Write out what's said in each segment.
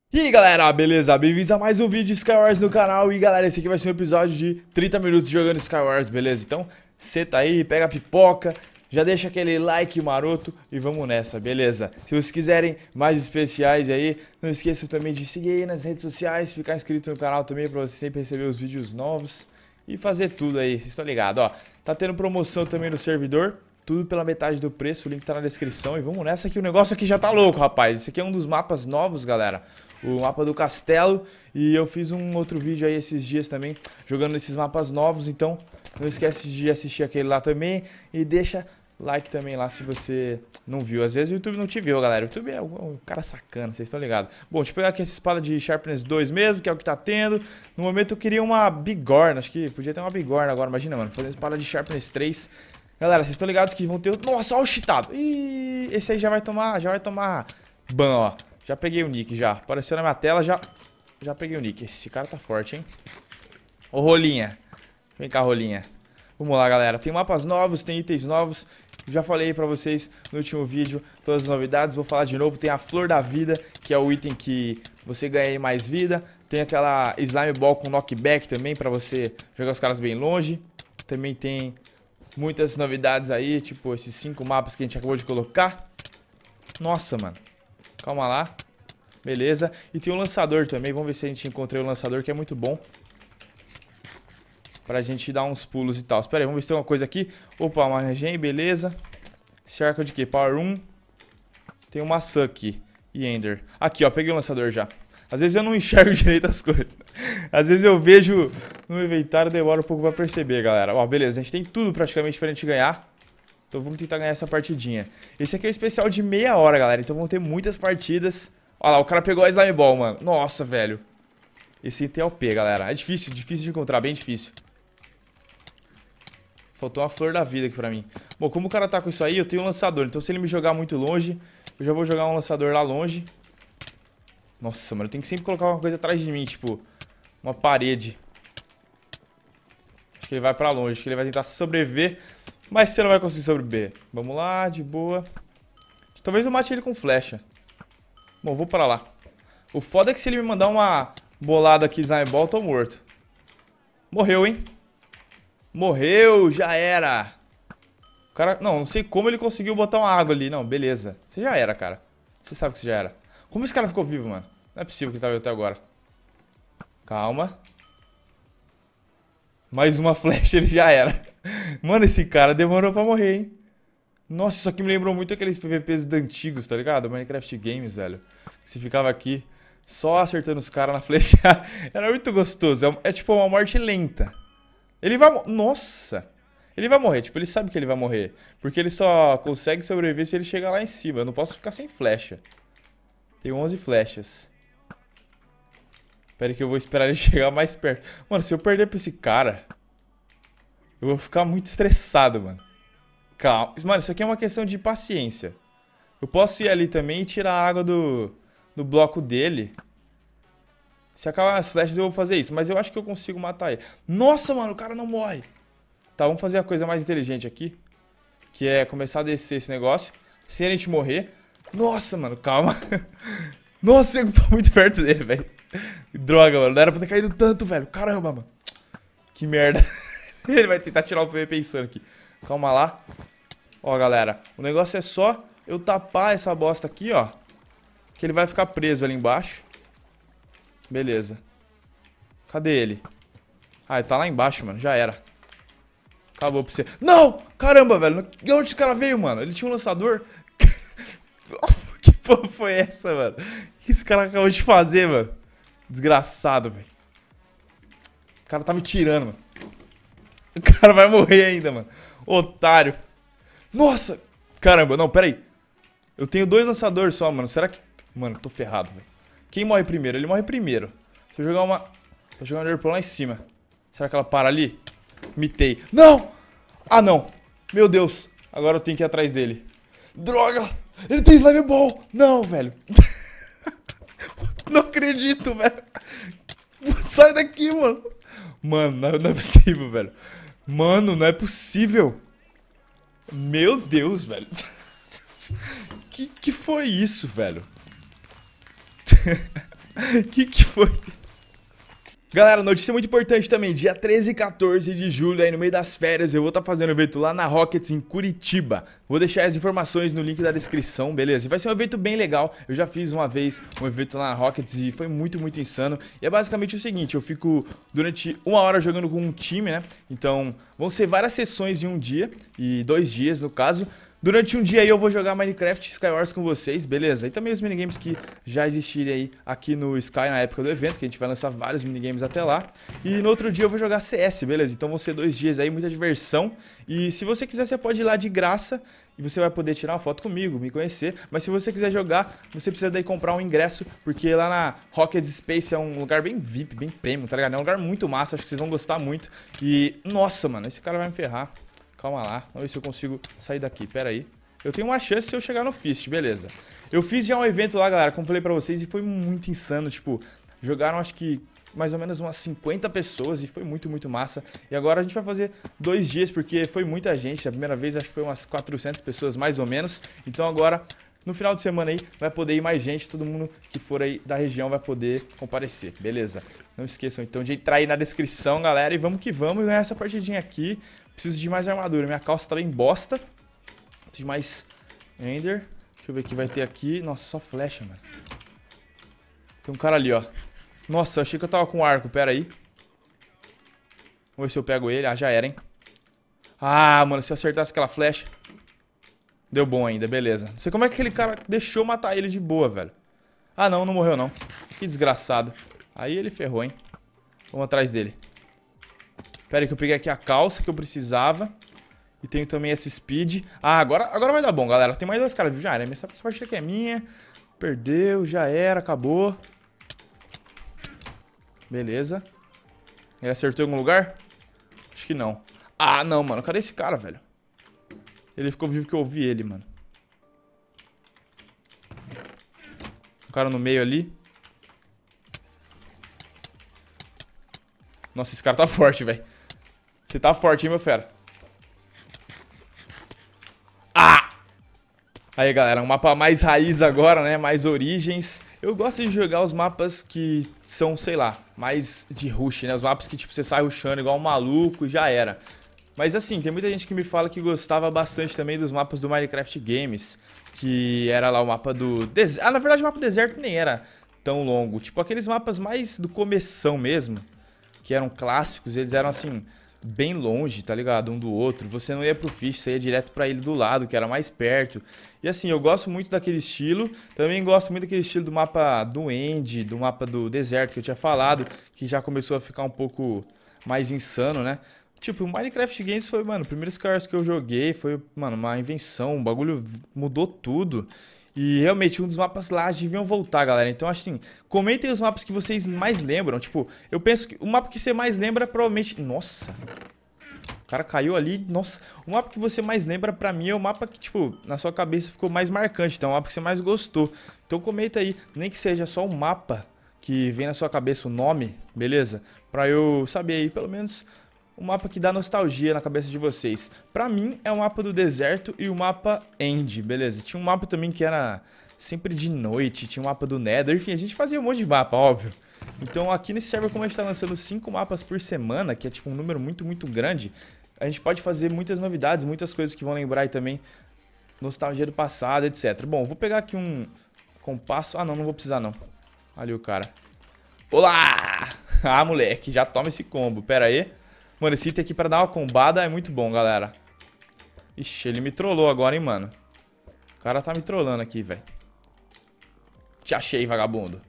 E aí galera, beleza? Bem-vindos a mais um vídeo de Skywars no canal. E galera, esse aqui vai ser um episódio de 30 minutos jogando Skywars, beleza? Então, senta aí, pega a pipoca, já deixa aquele like maroto e vamos nessa, beleza? Se vocês quiserem mais especiais aí, não esqueçam também de seguir aí nas redes sociais, ficar inscrito no canal também pra você sempre receber os vídeos novos e fazer tudo aí, vocês estão ligados, ó. Tá tendo promoção também no servidor, tudo pela metade do preço, o link tá na descrição. E vamos nessa que o negócio aqui já tá louco, rapaz. Esse aqui é um dos mapas novos, galera. O mapa do castelo. E eu fiz um outro vídeo aí esses dias também, jogando esses mapas novos. Então, não esquece de assistir aquele lá também. E deixa like também lá se você não viu. Às vezes o YouTube não te viu, galera. O YouTube é um cara sacana, vocês estão ligados. Bom, deixa eu pegar aqui essa espada de Sharpness 2 mesmo, que é o que tá tendo. No momento eu queria uma Bigorna. Acho que podia ter uma Bigorna agora, imagina, mano. Fazendo espada de Sharpness 3. Galera, vocês estão ligados que vão ter... Nossa, olha o cheatado. Ih, esse aí já vai tomar ban, ó. Já peguei o nick, já. Apareceu na minha tela, já peguei o nick. Esse cara tá forte, hein? Ô, Rolinha. Vem cá, Rolinha. Vamos lá, galera. Tem mapas novos, tem itens novos. Já falei pra vocês no último vídeo todas as novidades. Vou falar de novo. Tem a Flor da Vida, que é o item que você ganha mais vida. Tem aquela Slime Ball com knockback também, pra você jogar os caras bem longe. Também tem... muitas novidades aí, tipo esses 5 mapas que a gente acabou de colocar. Nossa, mano. Calma lá. Beleza. E tem um lançador também. Vamos ver se a gente encontrou o lançador, que é muito bom. Pra gente dar uns pulos e tal. Espera aí, vamos ver se tem uma coisa aqui. Opa, uma regen, beleza. Esse arco de quê? Power 1. Tem uma maçã aqui. E Ender. Aqui, ó. Peguei o lançador já. Às vezes eu não enxergo direito as coisas. Às vezes eu vejo no inventário, demora um pouco pra perceber, galera. Ó, beleza, a gente tem tudo praticamente pra gente ganhar. Então vamos tentar ganhar essa partidinha. Esse aqui é o especial de meia hora, galera. Então vão ter muitas partidas. Ó lá, o cara pegou a Slime Ball, mano. Nossa, velho. Esse item é OP, galera. É difícil de encontrar, bem difícil. Faltou uma Flor da Vida aqui pra mim. Bom, como o cara tá com isso aí, eu tenho um lançador. Então se ele me jogar muito longe, eu já vou jogar um lançador lá longe. Nossa, mano, eu tenho que sempre colocar uma coisa atrás de mim, tipo, uma parede. Acho que ele vai pra longe, acho que ele vai tentar sobreviver, mas você não vai conseguir sobreviver. Vamos lá, de boa. Talvez eu mate ele com flecha. Bom, vou pra lá. O foda é que se ele me mandar uma bolada aqui, Slime Ball, eu tô morto. Morreu, hein? Morreu, já era. O cara, não sei como ele conseguiu botar uma água ali. Não, beleza. Você já era, cara. Você sabe que você já era. Como esse cara ficou vivo, mano? Não é possível que ele tá vivo até agora. Calma. Mais uma flecha, ele já era. Mano, esse cara demorou pra morrer, hein? Nossa, isso aqui me lembrou muito aqueles PVPs antigos, tá ligado? Minecraft Games, velho. Você ficava aqui só acertando os caras na flecha. Era muito gostoso. É tipo uma morte lenta. Ele vai... Nossa! Ele vai morrer, tipo, ele sabe que ele vai morrer. Porque ele só consegue sobreviver se ele chegar lá em cima. Eu não posso ficar sem flecha. Tem 11 flechas. Espera que eu vou esperar ele chegar mais perto. Mano, se eu perder pra esse cara, eu vou ficar muito estressado, mano. Calma. Mano, isso aqui é uma questão de paciência. Eu posso ir ali também e tirar a água do bloco dele. Se acabar as flechas eu vou fazer isso. Mas eu acho que eu consigo matar ele. Nossa, mano, o cara não morre. Tá, vamos fazer a coisa mais inteligente aqui. Que é começar a descer esse negócio. Sem a gente morrer. Nossa, mano, calma. Nossa, eu tô muito perto dele, velho. Droga, mano, não era pra ter caído tanto, velho. Caramba, mano. Que merda. Ele vai tentar tirar o PVP insano aqui. Calma lá. Ó, galera, o negócio é só eu tapar essa bosta aqui, ó. Que ele vai ficar preso ali embaixo. Beleza. Cadê ele? Ah, ele tá lá embaixo, mano, já era. Acabou pra você. Não! Caramba, velho. De onde esse cara veio, mano? Ele tinha um lançador. Que porra foi essa, mano? O que esse cara acabou de fazer, mano? Desgraçado, velho. O cara tá me tirando, mano. O cara vai morrer ainda, mano. Otário. Nossa! Caramba, não, pera aí. Eu tenho 2 lançadores só, mano. Será que... Mano, tô ferrado, velho. Quem morre primeiro? Ele morre primeiro. Se eu jogar uma... Vou jogar uma Airpro lá em cima. Será que ela para ali? Mitei. Não! Ah, não. Meu Deus. Agora eu tenho que ir atrás dele. Droga! Ele tem Slime Ball! Não, velho. Não acredito, velho. Sai daqui, mano. Mano, não é possível, velho. Mano, não é possível. Meu Deus, velho. Que foi isso, velho? Que foi? Galera, notícia muito importante também, dia 13 e 14 de julho, aí no meio das férias, eu vou estar fazendo um evento lá na Rockets em Curitiba. Vou deixar as informações no link da descrição, beleza? E vai ser um evento bem legal, eu já fiz uma vez um evento lá na Rockets e foi muito insano. E é basicamente o seguinte, eu fico durante 1 hora jogando com um time, né? Então, vão ser várias sessões em um dia, e 2 dias no caso. Durante um dia aí eu vou jogar Minecraft Skywars com vocês, beleza? E também os minigames que já existirem aí aqui no Sky na época do evento, que a gente vai lançar vários minigames até lá. E no outro dia eu vou jogar CS, beleza? Então vão ser 2 dias aí, muita diversão. E se você quiser, você pode ir lá de graça e você vai poder tirar uma foto comigo, me conhecer. Mas se você quiser jogar, você precisa daí comprar um ingresso, porque lá na Rockets Space é um lugar bem VIP, bem premium, tá ligado? É um lugar muito massa, acho que vocês vão gostar muito. E, nossa, mano, esse cara vai me ferrar. Calma lá, vamos ver se eu consigo sair daqui, pera aí. Eu tenho uma chance se eu chegar no Fist, beleza. Eu fiz já um evento lá, galera, como falei pra vocês, e foi muito insano, tipo, jogaram acho que mais ou menos umas 50 pessoas e foi muito massa. E agora a gente vai fazer 2 dias, porque foi muita gente, a primeira vez acho que foi umas 400 pessoas mais ou menos. Então agora, no final de semana aí, vai poder ir mais gente, todo mundo que for aí da região vai poder comparecer, beleza? Não esqueçam então de entrar aí na descrição, galera, e vamos que vamos ganhar essa partidinha aqui. Preciso de mais armadura, minha calça tá bem bosta. Preciso de mais Ender. Deixa eu ver o que vai ter aqui. Nossa, só flecha, mano. Tem um cara ali, ó. Nossa, eu achei que eu tava com arco, pera aí. Vamos ver se eu pego ele. Ah, já era, hein. Ah, mano, se eu acertasse aquela flecha. Deu bom ainda, beleza. Não sei como é que aquele cara deixou matar ele de boa, velho. Ah, não, não morreu não. Que desgraçado. Aí ele ferrou, hein. Vamos atrás dele. Pera aí que eu peguei aqui a calça que eu precisava. E tenho também essa speed. Ah, agora vai dar bom, galera. Tem mais 2 caras, viu? Já era. Essa partida aqui é minha. Perdeu, já era, acabou. Beleza. Ele acertou em algum lugar? Acho que não. Ah, não, mano. Cadê esse cara, velho? Ele ficou vivo que eu ouvi ele, mano. Um cara no meio ali. Nossa, esse cara tá forte, velho. Você tá forte, hein, meu fera? Ah! Aí, galera, um mapa mais raiz agora, né? Mais origens. Eu gosto de jogar os mapas que são, sei lá, mais de rush, né? Os mapas que, tipo, você sai rushando igual um maluco e já era. Mas, assim, tem muita gente que me fala que gostava bastante também dos mapas do Minecraft Games. Que era lá o mapa do deserto. Ah, na verdade, o mapa do deserto nem era tão longo. Tipo, aqueles mapas mais do começão mesmo. Que eram clássicos, eles eram, assim, bem longe, tá ligado? Um do outro. Você não ia pro Fish, você ia direto pra ele do lado, que era mais perto. E assim, eu gosto muito daquele estilo. Também gosto muito daquele estilo do mapa do End, do mapa do deserto que eu tinha falado, que já começou a ficar um pouco mais insano, né? Tipo, o Minecraft Games foi, mano, o primeiro Skywars que eu joguei foi, mano, uma invenção. O bagulho mudou tudo. E realmente, um dos mapas lá deviam voltar, galera. Então, assim, comentem os mapas que vocês mais lembram. Tipo, eu penso que o mapa que você mais lembra provavelmente... Nossa! O cara caiu ali. Nossa! O mapa que você mais lembra pra mim é o mapa que, tipo, na sua cabeça ficou mais marcante. Então, é o mapa que você mais gostou. Então, comenta aí. Nem que seja só um mapa que vem na sua cabeça o nome, beleza? Pra eu saber aí, pelo menos... Um mapa que dá nostalgia na cabeça de vocês. Pra mim, é o mapa do deserto e o mapa End, beleza? Tinha um mapa também que era sempre de noite, tinha um mapa do Nether. Enfim, a gente fazia um monte de mapa, óbvio. Então, aqui nesse server, como a gente tá lançando 5 mapas por semana, que é tipo um número muito grande, a gente pode fazer muitas novidades, muitas coisas que vão lembrar aí também nostalgia do passado, etc. Bom, vou pegar aqui um compasso. Ah, não vou precisar, não. Ali o cara. Olá! Ah, moleque, já toma esse combo. Pera aí. Mano, esse item aqui pra dar uma combada é muito bom, galera. Ixi, ele me trollou agora, hein, mano. O cara tá me trollando aqui, velho. Te achei, vagabundo.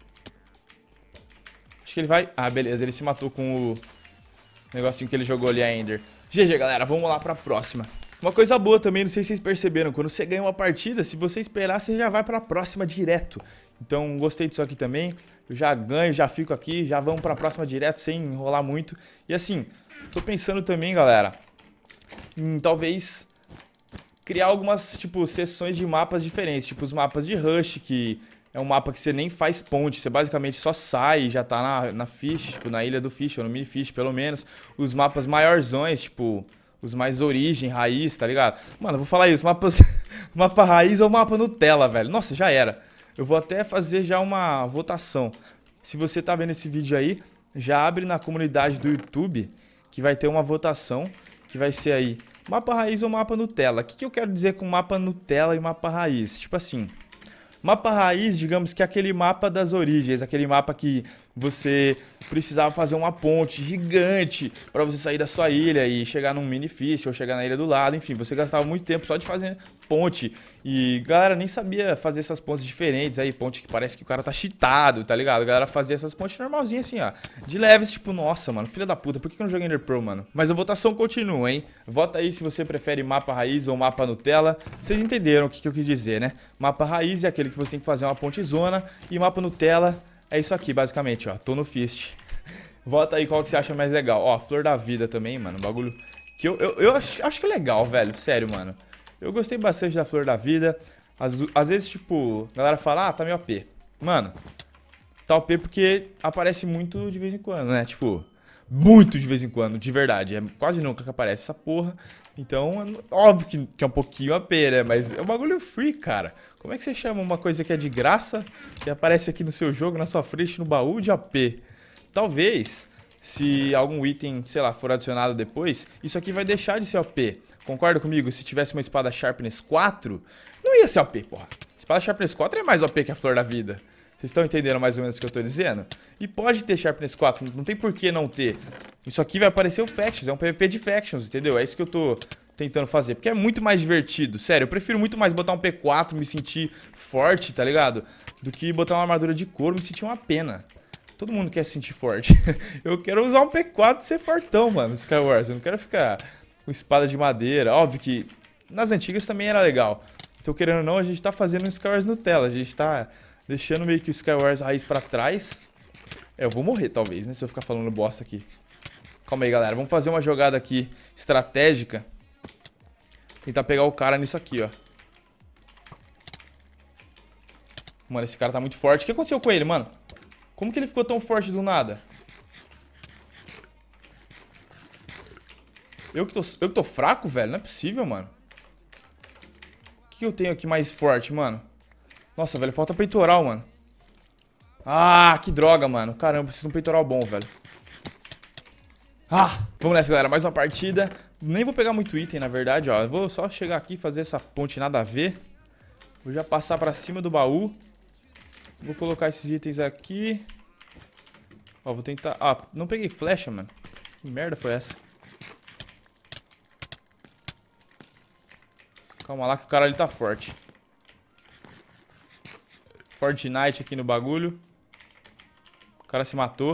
Acho que ele vai... Ah, beleza, ele se matou com o negocinho que ele jogou ali, a Ender. GG, galera, vamos lá pra próxima. Uma coisa boa também, não sei se vocês perceberam, quando você ganha uma partida, se você esperar, você já vai pra próxima direto. Então, gostei disso aqui também. Eu já ganho, já fico aqui, já vamos pra próxima direto, sem enrolar muito. E assim, tô pensando também, galera, em talvez criar algumas, tipo, sessões de mapas diferentes. Tipo, os mapas de Rush, que é um mapa que você nem faz ponte. Você basicamente só sai e já tá na Fish, tipo, na ilha do Fish, ou no Mini Fish, pelo menos. Os mapas maiorzões, tipo... Os mais origem, raiz, tá ligado? Mano, eu vou falar isso, mapas... mapa raiz ou mapa Nutella, velho. Nossa, já era. Eu vou até fazer já uma votação. se você tá vendo esse vídeo aí, já abre na comunidade do YouTube, que vai ter uma votação, que vai ser aí, mapa raiz ou mapa Nutella. O que eu quero dizer com mapa Nutella e mapa raiz? Tipo assim, mapa raiz, digamos que é aquele mapa das origens, aquele mapa que você precisava fazer uma ponte gigante para você sair da sua ilha e chegar num mini fish ou chegar na ilha do lado, enfim, você gastava muito tempo só de fazer ponte e galera nem sabia fazer essas pontes diferentes aí, ponte que parece que o cara tá cheatado, tá ligado? A galera fazia essas pontes normalzinhas assim, ó, de leves, tipo, nossa, mano, filha da puta, por que eu não joguei Ender Pearl, mano? Mas a votação continua, hein? Vota aí se você prefere mapa raiz ou mapa Nutella. Vocês entenderam o que eu quis dizer, né? Mapa raiz é aquele que você tem que fazer uma ponte zona e mapa Nutella é isso aqui, basicamente, ó, tô no Fist. Vota aí qual que você acha mais legal. Ó, Flor da Vida também, mano, bagulho que eu acho que é legal, velho, sério, mano. Eu gostei bastante da Flor da Vida. Às vezes, tipo, a galera fala, ah, tá meio OP. Mano, tá OP porque aparece muito de vez em quando, né? Tipo, muito de vez em quando, de verdade. É quase nunca que aparece essa porra. Então, óbvio que é um pouquinho OP, né? Mas é um bagulho free, cara. Como é que você chama uma coisa que é de graça, que aparece aqui no seu jogo, na sua frente, no baú de OP? Talvez, se algum item, sei lá, for adicionado depois, isso aqui vai deixar de ser OP. Concorda comigo? Se tivesse uma espada Sharpness 4, não ia ser OP, porra. Espada Sharpness 4 é mais OP que a Flor da Vida. Vocês estão entendendo mais ou menos o que eu tô dizendo? E pode ter Sharpness 4, não tem por que não ter. Isso aqui vai aparecer o Factions, é um PVP de Factions, entendeu? É isso que eu tô tentando fazer, porque é muito mais divertido. Sério, eu prefiro muito mais botar um P4, me sentir forte, tá ligado? Do que botar uma armadura de couro, me sentir uma pena. Todo mundo quer se sentir forte. Eu quero usar um P4 e ser fortão, mano, Skywars. Eu não quero ficar com espada de madeira. Óbvio que nas antigas também era legal. Então, querendo ou não, a gente tá fazendo um Skywars Nutella. A gente tá deixando meio que o Skywars raiz pra trás. É, eu vou morrer, talvez, né? Se eu ficar falando bosta aqui. Calma aí, galera. Vamos fazer uma jogada aqui estratégica. Tentar pegar o cara nisso aqui, ó. Mano, esse cara tá muito forte. O que aconteceu com ele, mano? Como que ele ficou tão forte do nada? Eu que tô fraco, velho? Não é possível, mano. O que eu tenho aqui mais forte, mano? Nossa, velho, falta peitoral, mano. Ah, que droga, mano. Caramba, preciso de um peitoral bom, velho. Ah, vamos nessa, galera. Mais uma partida. Nem vou pegar muito item, na verdade, ó. Eu vou só chegar aqui e fazer essa ponte nada a ver. Vou já passar pra cima do baú. Vou colocar esses itens aqui. Ó, vou tentar... Ah, não peguei flecha, mano. Que merda foi essa? Calma lá que o cara ali tá forte. Fortnite aqui no bagulho. O cara se matou.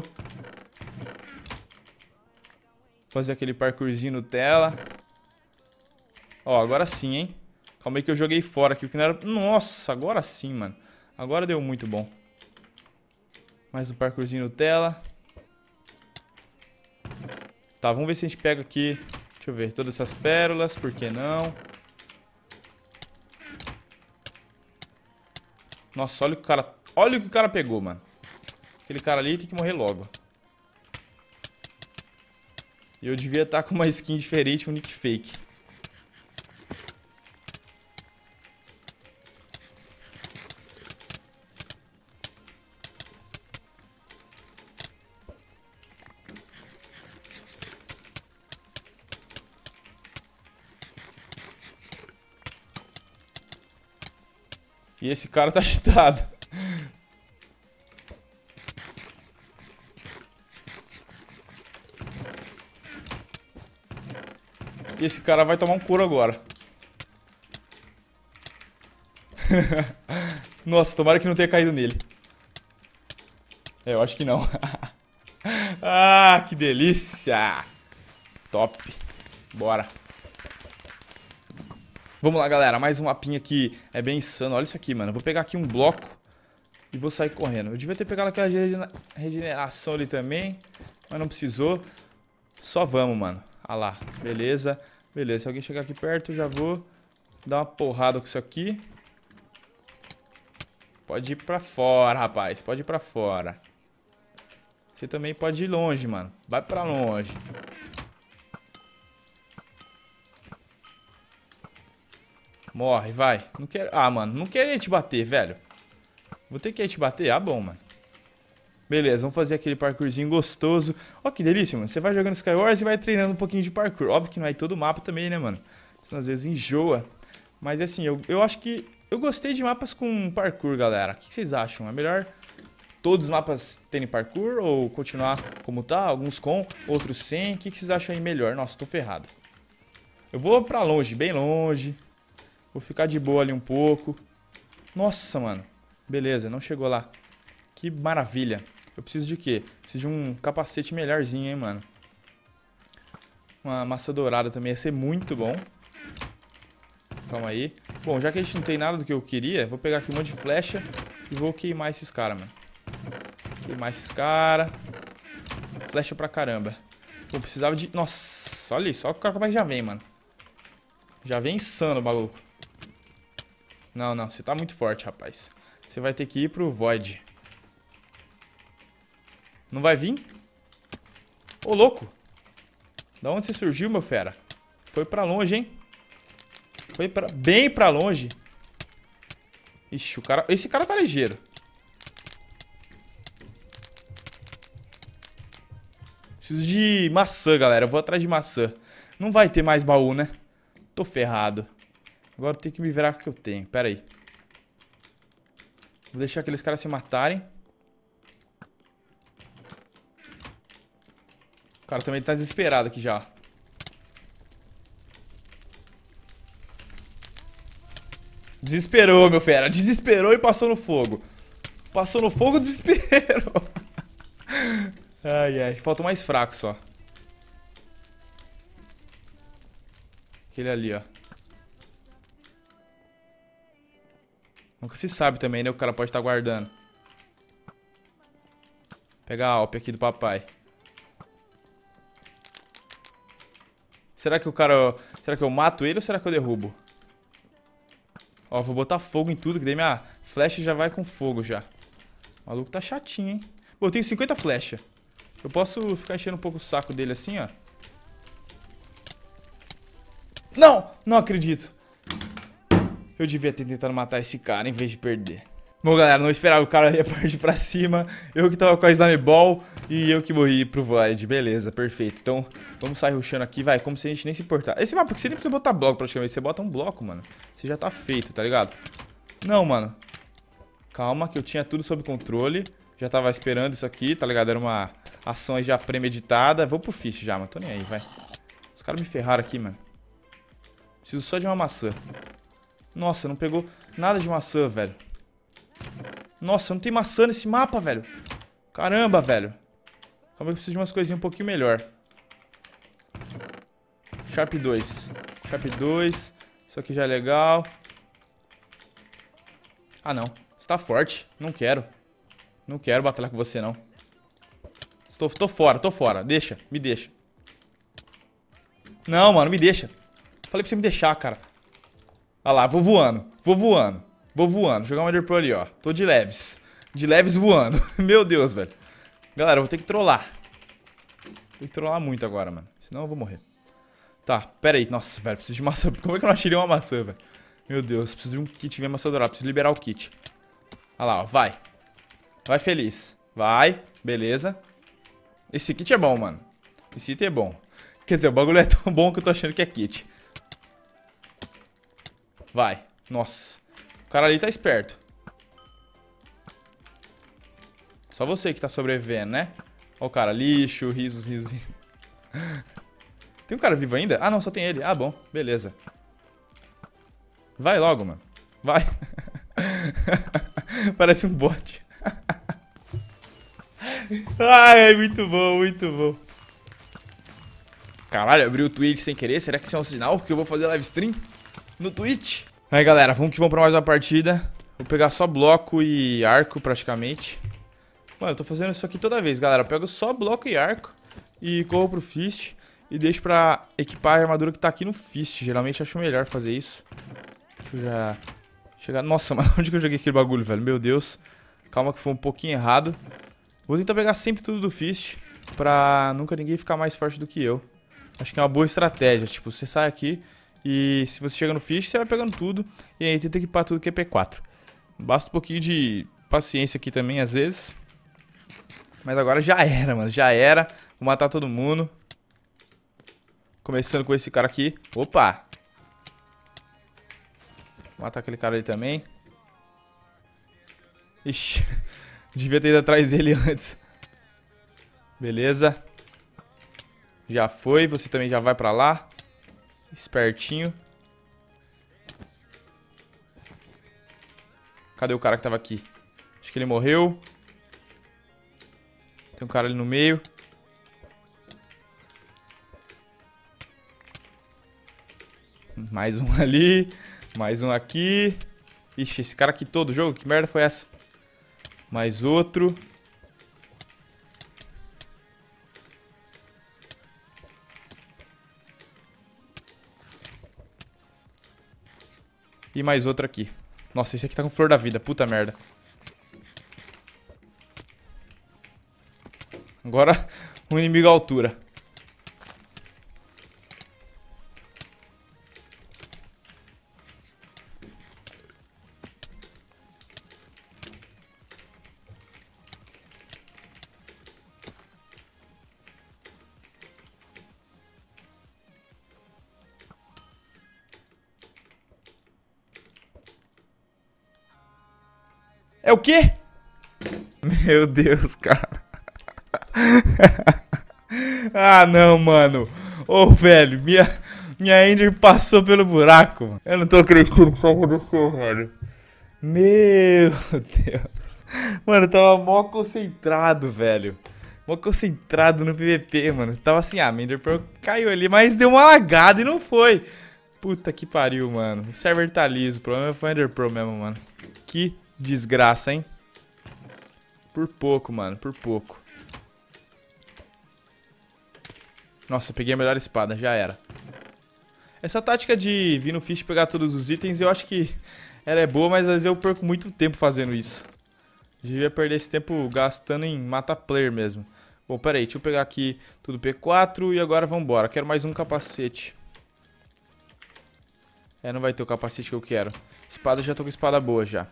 Fazer aquele parkourzinho Nutella. Ó, agora sim, hein? Calma aí que eu joguei fora aqui, o que não era... Nossa, agora sim, mano. Agora deu muito bom. Mais um parkourzinho Nutella. Tá, vamos ver se a gente pega aqui. Deixa eu ver, todas essas pérolas, por que não? Nossa, olha o que o cara... Olha o que o cara pegou, mano. Aquele cara ali tem que morrer logo. E eu devia estar com uma skin diferente, um nick fake. E esse cara tá cheatado. E esse cara vai tomar um couro agora. Nossa, tomara que não tenha caído nele. É, eu acho que não. Ah, que delícia. Top. Bora. Vamos lá, galera. Mais um mapinha aqui. É bem insano. Olha isso aqui, mano. Eu vou pegar aqui um bloco e vou sair correndo. Eu devia ter pegado aquela regeneração ali também, mas não precisou. Só vamos, mano. Ah lá. Beleza. Beleza. Se alguém chegar aqui perto, eu já vou dar uma porrada com isso aqui. Pode ir pra fora, rapaz. Pode ir pra fora. Você também pode ir longe, mano. Vai pra longe. Morre, vai. Não quero... Ah, mano. Não queria te bater, velho. Vou ter que ir te bater? Ah, bom, mano. Beleza, vamos fazer aquele parkourzinho gostoso. Ó, que delícia, mano. Você vai jogando Skywars e vai treinando um pouquinho de parkour. Óbvio que não é todo o mapa também, né, mano? Senão às vezes enjoa. Mas assim, eu acho que eu gostei de mapas com parkour, galera. O que vocês acham? É melhor todos os mapas terem parkour ou continuar como tá? Alguns com, outros sem. O que vocês acham aí melhor? Nossa, tô ferrado. Eu vou pra longe, bem longe. Vou ficar de boa ali um pouco. Nossa, mano. Beleza, não chegou lá. Que maravilha. Eu preciso de quê? Preciso de um capacete melhorzinho, hein, mano. Uma maçã dourada também ia ser muito bom. Calma aí. Bom, já que a gente não tem nada do que eu queria, vou pegar aqui um monte de flecha e vou queimar esses caras, mano. Queimar esses caras. Flecha pra caramba. Eu precisava de... Nossa, olha isso. Olha o cara já vem, mano. Já vem insano o bagulho. Não, não. Você tá muito forte, rapaz. Você vai ter que ir pro Void. Não vai vir? Ô, louco. Da onde você surgiu, meu fera? Foi pra longe, hein? Foi bem pra longe. Ixi, esse cara tá ligeiro. Preciso de maçã, galera. Eu vou atrás de maçã. Não vai ter mais baú, né? Tô ferrado. Agora eu tenho que me virar com o que eu tenho. Pera aí. Vou deixar aqueles caras se matarem. O cara também tá desesperado aqui já. Desesperou, meu fera. Desesperou e passou no fogo. Passou no fogo, desesperou. Ai, ai. Falta o mais fraco só. Aquele ali, ó. Nunca se sabe também, né? O cara pode estar guardando. Pegar a Alp aqui do papai. Será que o cara... Será que eu mato ele ou será que eu derrubo? Ó, vou botar fogo em tudo, que daí minha flecha já vai com fogo já. O maluco tá chatinho, hein? Pô, eu tenho 50 flechas. Eu posso ficar enchendo um pouco o saco dele assim, ó. Não! Não acredito. Eu devia ter tentado matar esse cara em vez de perder. Bom, galera, não esperava o cara ia partir pra cima. Eu que tava com a Slime Ball e eu que morri pro Void. Beleza, perfeito. Então, vamos sair rushando aqui, vai. Como se a gente nem se importar. Esse mapa, porque você nem precisa botar bloco praticamente. Você bota um bloco, mano. Você já tá feito, tá ligado? Não, mano. Calma, que eu tinha tudo sob controle. Já tava esperando isso aqui, tá ligado? Era uma ação aí já premeditada. Vou pro Fist já, mano. Tô nem aí, vai. Os caras me ferraram aqui, mano. Preciso só de uma maçã. Nossa, não pegou nada de maçã, velho. Nossa, não tem maçã nesse mapa, velho. Caramba, velho. Calma, eu preciso de umas coisinhas um pouquinho melhor. Sharp 2. Sharp 2. Isso aqui já é legal. Ah, não. Você tá forte. Não quero. Não quero batalhar com você, não. Tô fora, tô fora. Deixa, me deixa. Não, mano, me deixa. Falei pra você me deixar, cara. Olha lá, vou voando. Vou voando. Vou voando. Jogar um Ender Pro ali, ó. Tô de leves. De leves voando. Meu Deus, velho. Galera, eu vou ter que trollar. Tem que trollar muito agora, mano. Senão eu vou morrer. Tá, pera aí. Nossa, velho, preciso de maçã. Como é que eu não achei uma maçã, velho? Meu Deus, preciso de um kit de maçã dourada. Preciso liberar o kit. Olha lá, ó. Vai. Vai feliz. Vai. Beleza. Esse kit é bom, mano. Esse item é bom. Quer dizer, o bagulho é tão bom que eu tô achando que é kit. Vai. Nossa. O cara ali tá esperto. Só você que tá sobrevivendo, né? Ó o cara, lixo, risos, risos. Tem um cara vivo ainda? Ah, não, só tem ele. Ah, bom. Beleza. Vai logo, mano. Vai. Parece um bot. Ai, muito bom, muito bom. Caralho, abri o Twitch sem querer. Será que isso é um sinal que eu vou fazer live stream no Twitch? Aí, galera, vamos que vamos pra mais uma partida. Vou pegar só bloco e arco, praticamente. Mano, eu tô fazendo isso aqui toda vez, galera. Eu pego só bloco e arco e corro pro Fist e deixo pra equipar a armadura que tá aqui no Fist. Geralmente acho melhor fazer isso. Deixa eu já chegar... Nossa, mas onde que eu joguei aquele bagulho, velho? Meu Deus. Calma que foi um pouquinho errado. Vou tentar pegar sempre tudo do Fist pra nunca ninguém ficar mais forte do que eu. Acho que é uma boa estratégia. Tipo, você sai aqui e se você chega no Fist, você vai pegando tudo e aí tenta equipar tudo que é P4. Basta um pouquinho de paciência aqui também, às vezes. Mas agora já era, mano. Já era. Vou matar todo mundo. Começando com esse cara aqui. Opa! Vou matar aquele cara ali também. Ixi. Devia ter ido atrás dele antes. Beleza. Já foi. Você também já vai pra lá. Espertinho. Cadê o cara que tava aqui? Acho que ele morreu. Tem um cara ali no meio. Mais um ali. Mais um aqui. Ixi, esse cara aqui todo o jogo? Que merda foi essa? Mais outro. E mais outro aqui. Nossa, esse aqui tá com flor da vida. Puta merda. Agora, um inimigo à altura. É o quê? Meu Deus, cara. Ah, não, mano. Ô, velho, minha Ender passou pelo buraco, mano. Eu não tô acreditando que isso aconteceu, velho. Meu Deus. Mano, eu tava mó concentrado, velho. Mó concentrado no PVP, mano. Tava assim, a Ender Pearl caiu ali, mas deu uma lagada e não foi. Puta que pariu, mano. O server tá liso. O problema foi o Ender Pearl mesmo, mano. Que desgraça, hein? Por pouco, mano. Por pouco. Nossa, peguei a melhor espada. Já era. Essa tática de vir no fish e pegar todos os itens, eu acho que ela é boa, mas às vezes eu perco muito tempo fazendo isso. Devia perder esse tempo gastando em matar player mesmo. Bom, pera aí. Deixa eu pegar aqui tudo P4 e agora vambora. Quero mais um capacete. É, não vai ter o capacete que eu quero. Espada, já tô com espada boa já.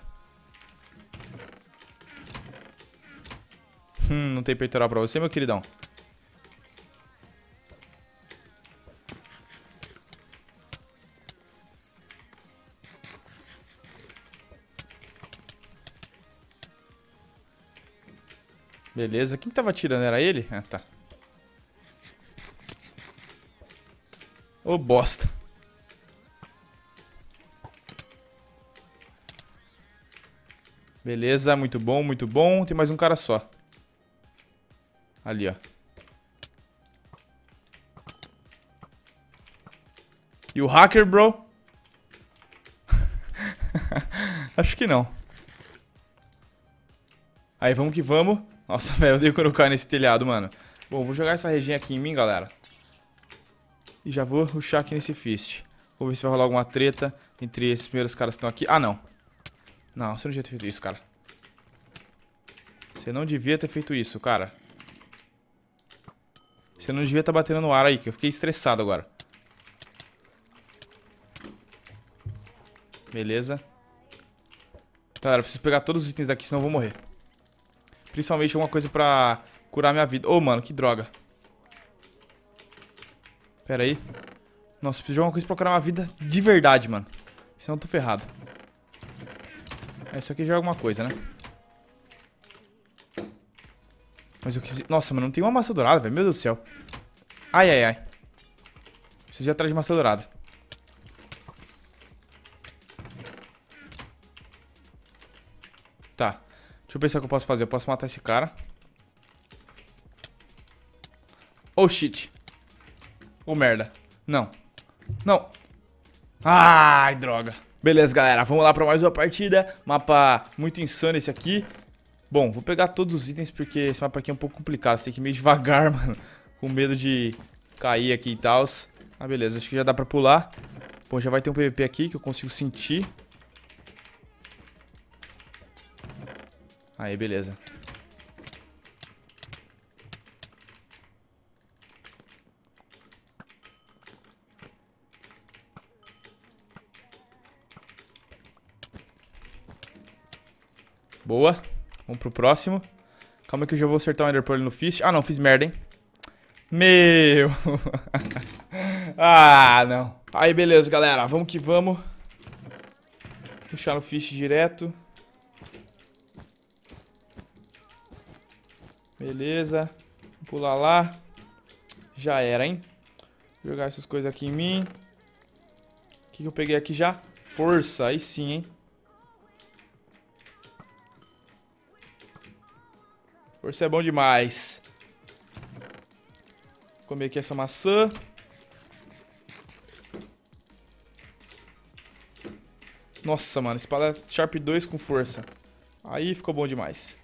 Não tem peitoral pra você, meu queridão. Beleza. Quem tava atirando? Era ele? Ah, tá. Ô, bosta. Beleza, muito bom, muito bom. Tem mais um cara só. Ali, ó. E o hacker, bro? Acho que não. Aí, vamos que vamos. Nossa, velho, eu odeio quando eu caio nesse telhado, mano. Bom, vou jogar essa reginha aqui em mim, galera. E já vou rushar aqui nesse fist. Vou ver se vai rolar alguma treta entre esses primeiros caras que estão aqui. Ah, não. Não, você não devia ter feito isso, cara. Você não devia ter feito isso, cara. Você não devia estar batendo no ar aí, que eu fiquei estressado agora. Beleza. Galera, eu preciso pegar todos os itens daqui, senão eu vou morrer. Principalmente alguma coisa pra curar minha vida. Ô, mano, que droga. Pera aí. Nossa, preciso de alguma coisa pra curar minha vida de verdade, mano. Senão eu tô ferrado. Isso aqui já é alguma coisa, né? Mas eu quis... Nossa, mano, não tem uma maçã dourada, velho. Meu Deus do céu. Ai, ai, ai. Preciso ir atrás de maçã dourada. Tá. Deixa eu pensar o que eu posso fazer. Eu posso matar esse cara. Oh, shit. Oh, merda. Não. Não. Ai, droga. Beleza, galera. Vamos lá pra mais uma partida. Mapa muito insano esse aqui. Bom, vou pegar todos os itens porque esse mapa aqui é um pouco complicado. Você tem que ir meio devagar, mano. Com medo de cair aqui e tal. Ah, beleza. Acho que já dá pra pular. Bom, já vai ter um PVP aqui que eu consigo sentir. Aí, beleza. Boa. Vamos pro próximo. Calma que eu já vou acertar um Ender Pearl no Fist. Ah, não, fiz merda, hein? Meu! Ah, não. Aí, beleza, galera. Vamos que vamos. Puxar no Fist direto. Beleza. Pular lá. Já era, hein? Vou jogar essas coisas aqui em mim. O que eu peguei aqui já? Força, aí sim, hein? Força é bom demais. Vou comer aqui essa maçã. Nossa, mano, espada Sharp 2 com força. Aí ficou bom demais.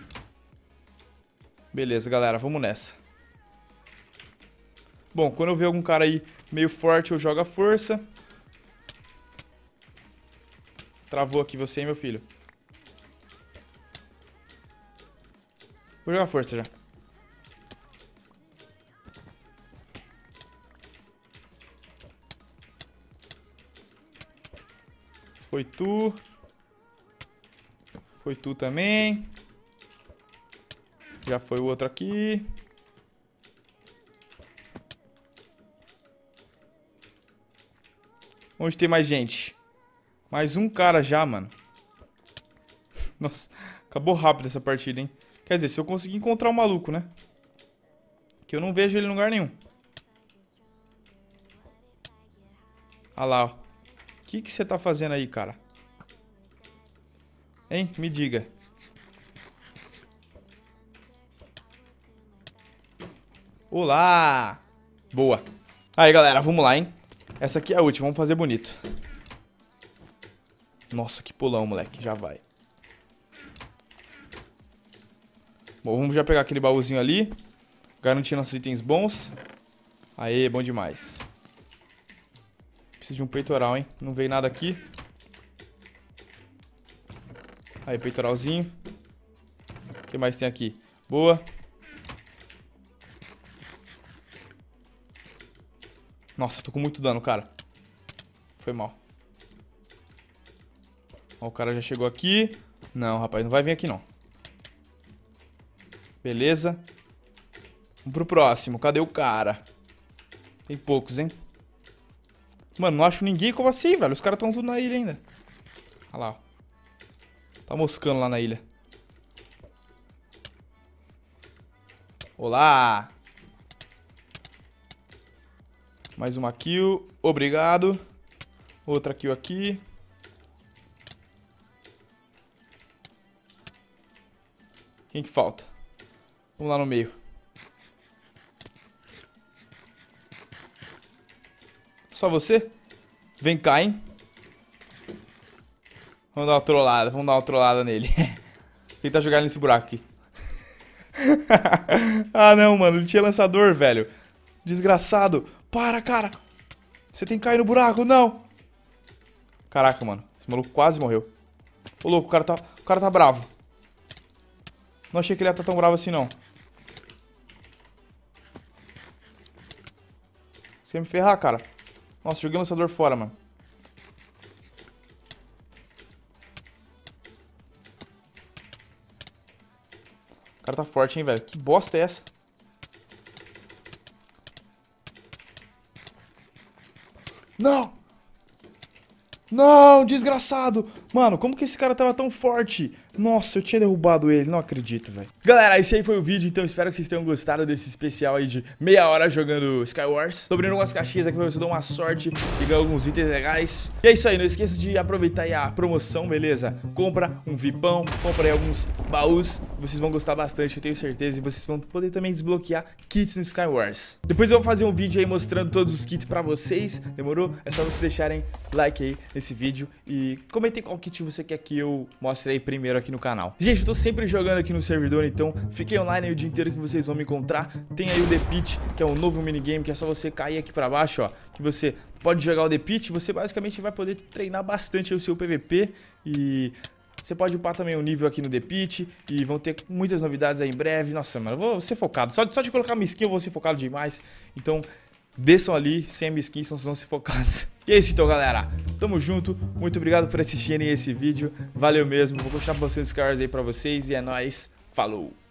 Beleza, galera, vamos nessa. Bom, quando eu ver algum cara aí meio forte, eu jogo a força. Travou aqui você, hein, meu filho. Vou jogar a força já. Foi tu. Foi tu também. Já foi o outro aqui. Onde tem mais gente? Mais um cara já, mano. Nossa, acabou rápido essa partida, hein? Quer dizer, se eu conseguir encontrar o maluco, né? Que eu não vejo ele em lugar nenhum. Ah lá, ó. O que você tá fazendo aí, cara? Hein? Me diga. Olá! Boa. Aí, galera, vamos lá, hein? Essa aqui é a última, vamos fazer bonito. Nossa, que pulão, moleque. Já vai. Bom, vamos já pegar aquele baúzinho ali. Garantir nossos itens bons. Aê, bom demais. Preciso de um peitoral, hein? Não veio nada aqui. Aí, peitoralzinho. O que mais tem aqui? Boa. Nossa, tô com muito dano, cara. Foi mal. Ó, o cara já chegou aqui. Não, rapaz, não vai vir aqui, não. Beleza. Vamos pro próximo. Cadê o cara? Tem poucos, hein? Mano, não acho ninguém. Como assim, velho? Os caras estão tudo na ilha ainda. Olha lá, ó. Tá moscando lá na ilha. Olá! Mais uma kill. Obrigado. Outra kill aqui. Quem que falta? Vamos lá no meio. Só você? Vem cá, hein? Vamos dar uma trollada nele. Tentar jogar ele nesse buraco aqui. Ah, não, mano. Ele tinha lançador, velho. Desgraçado. Para, cara. Você tem que cair no buraco, não. Caraca, mano. Esse maluco quase morreu. Ô, louco, o cara tá bravo. Não achei que ele ia estar tão bravo assim, não. Você ia me ferrar, cara. Nossa, joguei o lançador fora, mano. O cara tá forte, hein, velho. Que bosta é essa? Não! Não, desgraçado! Mano, como que esse cara tava tão forte? Nossa, eu tinha derrubado ele, não acredito, velho. Galera, esse aí foi o vídeo, então espero que vocês tenham gostado desse especial aí de meia hora jogando Skywars. Tô abrindo algumas caixinhas aqui pra você dar uma sorte e ganhar alguns itens legais. E é isso aí, não esqueça de aproveitar aí a promoção, beleza? Compra um vipão, compra aí alguns baús, vocês vão gostar bastante, eu tenho certeza. E vocês vão poder também desbloquear kits no Skywars. Depois eu vou fazer um vídeo aí mostrando todos os kits pra vocês, demorou? É só vocês deixarem like aí nesse vídeo e comentem qual kit você quer que eu mostre aí primeiro aqui no canal. Gente, eu tô sempre jogando aqui no servidor, então fiquem online aí o dia inteiro que vocês vão me encontrar. Tem aí o The Pit, que é um novo minigame, que é só você cair aqui pra baixo, ó, que você pode jogar o The Pit, você basicamente vai poder treinar bastante o seu PVP e você pode upar também o nível aqui no The Pit e vão ter muitas novidades aí em breve. Nossa, mano, eu vou ser focado. Só de colocar minha skin eu vou ser focado demais, então desçam ali, sem a minha skin, senão vocês vão ser focados. E é isso então, galera. Tamo junto. Muito obrigado por assistirem esse vídeo. Valeu mesmo. Vou continuar postando Skywars aí pra vocês. E é nóis. Falou.